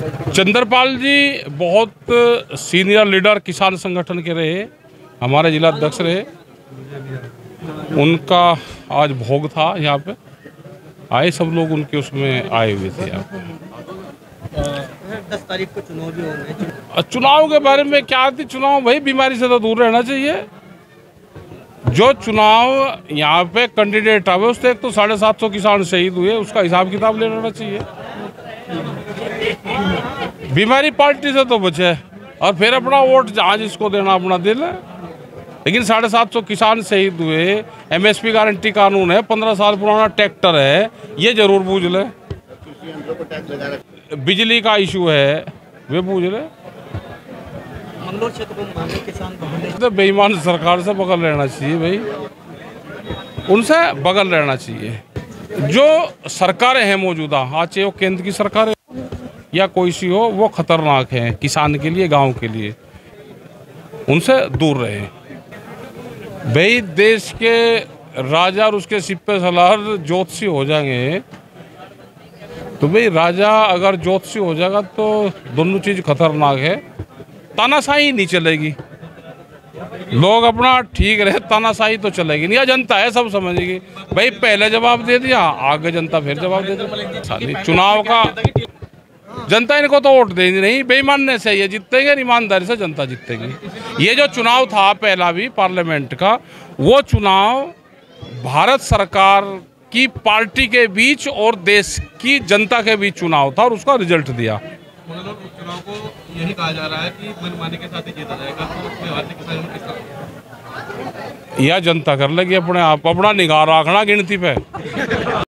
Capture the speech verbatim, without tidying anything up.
चंद्रपाल जी बहुत senior leader किसान संगठन के रहे, हमारे जिला अध्यक्ष रहे। उनका आज भोग था, यहाँ पे आए सब लोग, उनके उसमें आए हुए थे। यहाँ दस तारीख को चुनाव भी होंगे। चुनाव के बारे में क्या थी? चुनाव भाई बीमारी से तो दूर रहना चाहिए। जो चुनाव यहाँ पे कैंडिडेट आवे उससे एक तो साढ़े सात सौ किसान शहीद हुए, उसका हिसाब किताब ले लेना चाहिए। बीमारी पार्टी से तो बचे और फिर अपना वोट जहाँ जिसको देना अपना दिल है। लेकिन साढ़े सात सौ किसान शहीद हुए, एमएसपी गारंटी कानून है, पंद्रह साल पुराना ट्रैक्टर है, ये जरूर बूझ ले। बिजली का इशू है, वे बूझ ले। मंगलोर क्षेत्र को मांगे किसान तो बेईमान सरकार से बगल रहना चाहिए भाई, उनसे बगल रहना चाहिए। जो सरकारें हैं मौजूदा, आज चाहे वो केंद्र की सरकार है या कोई सी हो, वो खतरनाक है किसान के लिए, गांव के लिए। उनसे दूर रहे भाई। देश के राजा और उसके सिपे सलार ज्योतिषी हो जाएंगे तो भाई, राजा अगर ज्योतिषी हो जाएगा तो दोनों चीज़ खतरनाक है। तानाशाही नहीं चलेगी, लोग अपना ठीक रहे, तानाशाही तो चलेगी नहीं। या जनता है सब समझेगी भाई, पहले जवाब दे दिया, आगे जनता फिर जवाब दे दी। चुनाव का जनता इनको तो वोट देगी नहीं, बेईमानने से ये जीतेंगे, ईमानदारी से जनता जीतेगी। ये जो चुनाव था पहला भी पार्लियामेंट का, वो चुनाव भारत सरकार की पार्टी के बीच और देश की जनता के बीच चुनाव था और उसका रिजल्ट दिया। चुनाव को यही कहा जा रहा है कि मनमानी के साथ ही जीता जाएगा, तो उसमें भारतीय किसान किस तरह यह जनता कर लेगी अपने आप, अपना निगाह रखना गिनती पे।